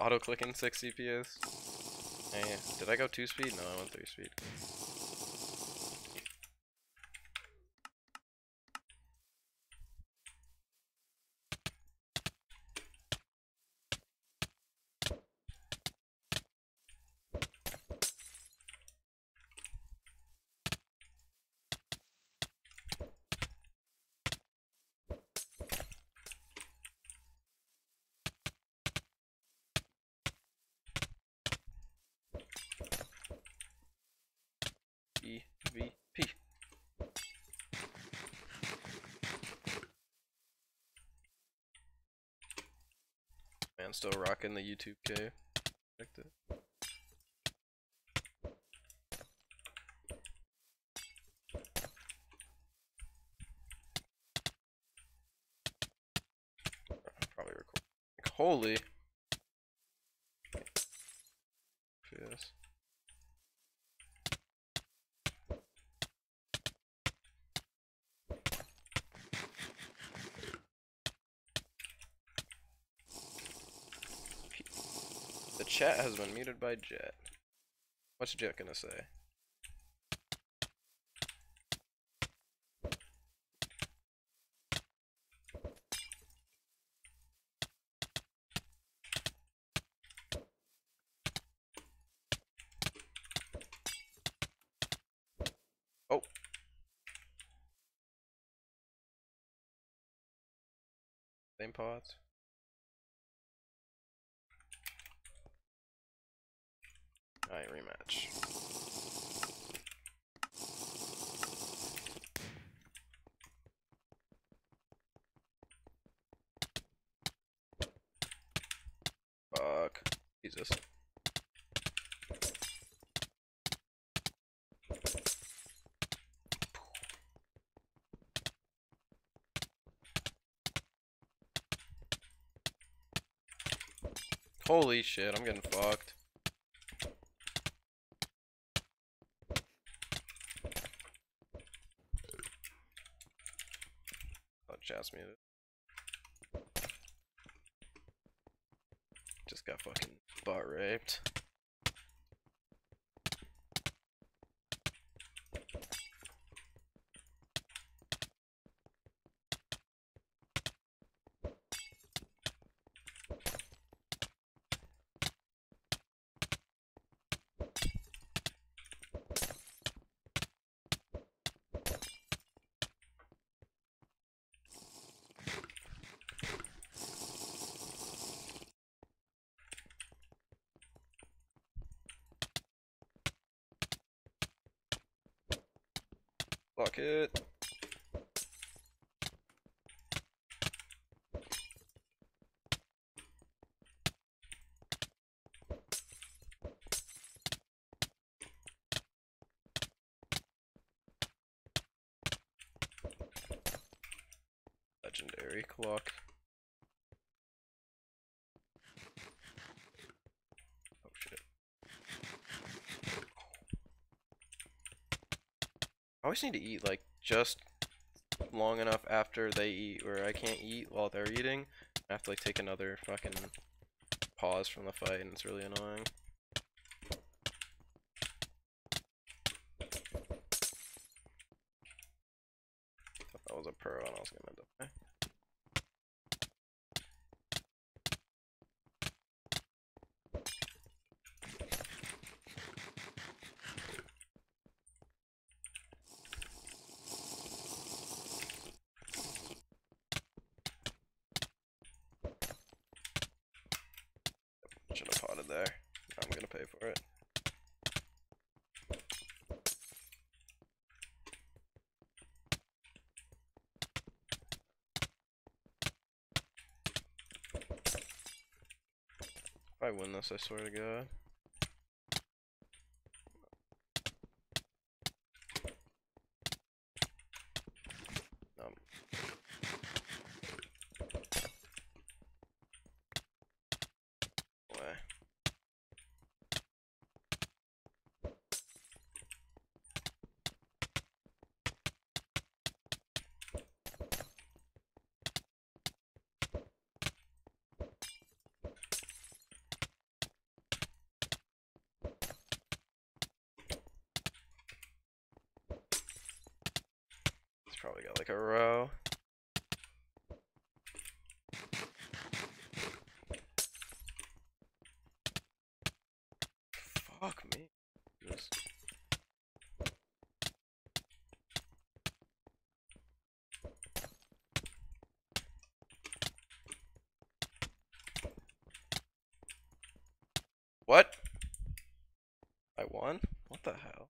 auto-clicking 6 CPS. Hey, did I go 2 speed? No, I went 3 speed. EVP. Man, still rocking the YouTube cave. Checked it. Probably record. Like, holy. Yes. The chat has been muted by Jet. What's Jet gonna say? Oh. Same pods. Alright, rematch. Fuck. Jesus. Holy shit, I'm getting fucked. Oh, chat's muted. Just got fucking bot raped. Fuck it. Legendary clock. Oh shit. I always need to eat like just long enough after they eat where I can't eat while they're eating. I have to like take another fucking pause from the fight and it's really annoying. Thought that was a pro and I was gonna die. Should have potted there. I'm gonna pay for it. If I win this, I swear to God. Way. like a row. Fuck me. This. What? I won? What the hell?